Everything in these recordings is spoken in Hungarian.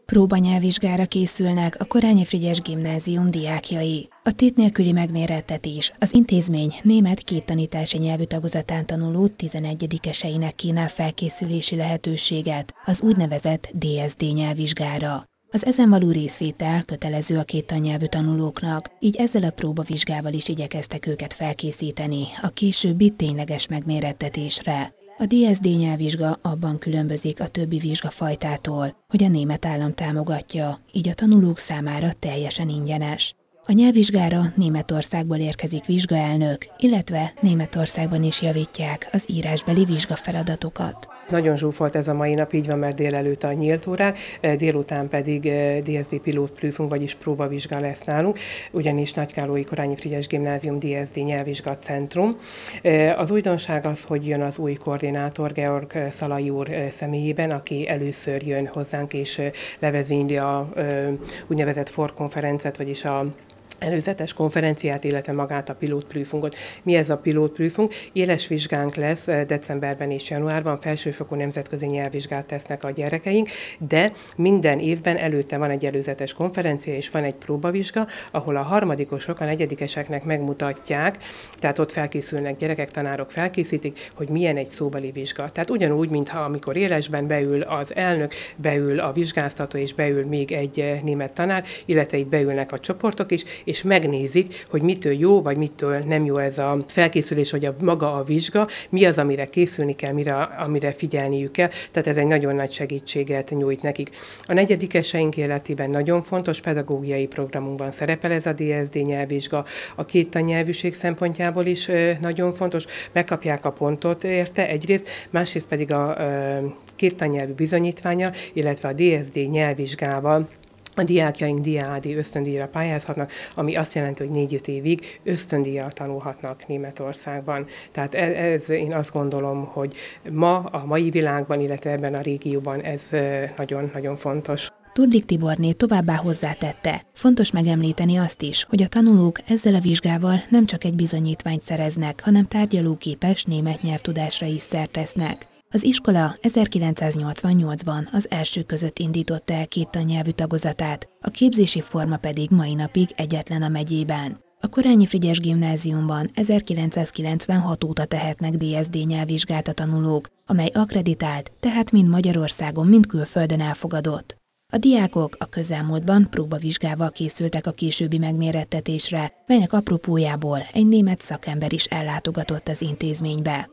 Próbanyelvvizsgára készülnek a Korányi Frigyes Gimnázium diákjai. A tét nélküli megmérettetés az intézmény német két tanítási nyelvű tagozatán tanuló 11-eseinek kínál felkészülési lehetőséget az úgynevezett DSD nyelvvizsgára. Az ezen való részvétel kötelező a két tannyelvű tanulóknak, így ezzel a próbavizsgával is igyekeztek őket felkészíteni a későbbi tényleges megmérettetésre. A DSD nyelvvizsga abban különbözik a többi vizsgafajtától, hogy a német állam támogatja, így a tanulók számára teljesen ingyenes. A nyelvvizsgára Németországból érkezik vizsgaelnök, illetve Németországban is javítják az írásbeli vizsgafeladatokat. Nagyon zsúfolt ez a mai nap, így van, mert délelőtt a nyílt órák, délután pedig DSD Pilotprüfung, vagyis próbavizsga lesz nálunk, ugyanis Nagykállói Korányi Frigyes Gimnázium DSD nyelvvizsgacentrum. Az újdonság az, hogy jön az új koordinátor, Georg Szalai úr személyében, aki először jön hozzánk és levezényli a úgynevezett forkonferencet, vagyis a előzetes konferenciát, illetve magát a pilotprüfungot. Mi ez a pilotprüfung? Éles vizsgánk lesz decemberben és januárban, felsőfokú nemzetközi nyelvvizsgát tesznek a gyerekeink, de minden évben előtte van egy előzetes konferencia és van egy próbavizsga, ahol a harmadikosok, a negyedikeseknek megmutatják, tehát ott felkészülnek gyerekek, tanárok felkészítik, hogy milyen egy szóbeli vizsga. Tehát ugyanúgy, mintha amikor élesben beül az elnök, beül a vizsgáztató és beül még egy német tanár, illetve itt beülnek a csoportok is, és megnézik, hogy mitől jó, vagy mitől nem jó ez a felkészülés, hogy maga a vizsga, mi az, amire készülni kell, amire figyelniük kell, tehát ez egy nagyon nagy segítséget nyújt nekik. A negyedikeseink életében nagyon fontos pedagógiai programunkban szerepel ez a DSD nyelvvizsga, a két tannyelvűség szempontjából is nagyon fontos, megkapják a pontot érte egyrészt, másrészt pedig a két tannyelvű bizonyítványa, illetve a DSD nyelvvizsgával a diákjaink DAAD ösztöndíjra pályázhatnak, ami azt jelenti, hogy 4-5 évig ösztöndíjjal tanulhatnak Németországban. Tehát ez én azt gondolom, hogy ma, a mai világban, illetve ebben a régióban ez nagyon-nagyon fontos. Tudlik Tiborné továbbá hozzátette, fontos megemlíteni azt is, hogy a tanulók ezzel a vizsgával nem csak egy bizonyítványt szereznek, hanem tárgyalóképes német nyelvtudásra is szert tesznek. Az iskola 1988-ban az első között indította el két tannyelvű tagozatát, a képzési forma pedig mai napig egyetlen a megyében. A Korányi Frigyes Gimnáziumban 1996 óta tehetnek DSD nyelvvizsgát a tanulók, amely akkreditált, tehát mind Magyarországon, mind külföldön elfogadott. A diákok a közelmúltban próbavizsgával készültek a későbbi megmérettetésre, melynek apropójából egy német szakember is ellátogatott az intézménybe.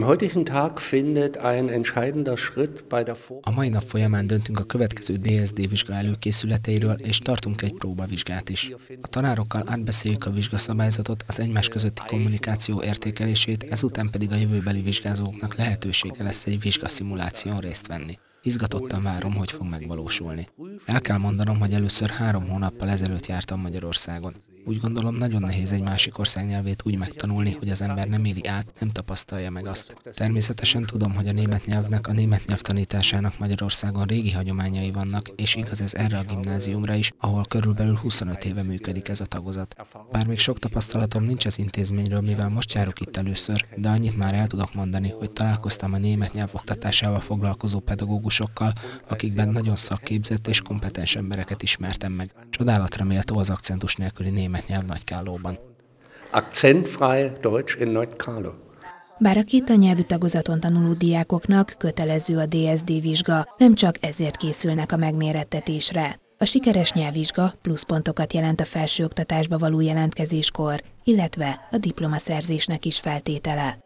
A mai nap folyamán döntünk a következő DSD vizsga előkészületeiről, és tartunk egy próbavizsgát is. A tanárokkal átbeszéljük a vizsgaszabályzatot, az egymás közötti kommunikáció értékelését, ezután pedig a jövőbeli vizsgázóknak lehetősége lesz egy vizsgaszimuláción részt venni. Izgatottan várom, hogy fog megvalósulni. El kell mondanom, hogy először 3 hónappal ezelőtt jártam Magyarországon. Úgy gondolom, nagyon nehéz egy másik ország nyelvét úgy megtanulni, hogy az ember nem éli át, nem tapasztalja meg azt. Természetesen tudom, hogy a német nyelvnek, a német nyelv tanításának Magyarországon régi hagyományai vannak, és igaz ez erre a gimnáziumra is, ahol körülbelül 25 éve működik ez a tagozat. Bár még sok tapasztalatom nincs az intézményről, mivel most járok itt először, de annyit már el tudok mondani, hogy találkoztam a német nyelv oktatásával foglalkozó pedagógusokkal, akikben nagyon szakképzett és kompetens embereket ismertem meg. Csodálatra méltó az akcentus nélküli német nyelv Nagykállóban. Akzentfrei Deutsch in Nagykálló. Bár a két tannyelvű tagozaton tanuló diákoknak kötelező a DSD vizsga, nem csak ezért készülnek a megmérettetésre. A sikeres nyelvvizsga pluszpontokat jelent a felsőoktatásba való jelentkezéskor, illetve a diplomaszerzésnek is feltétele.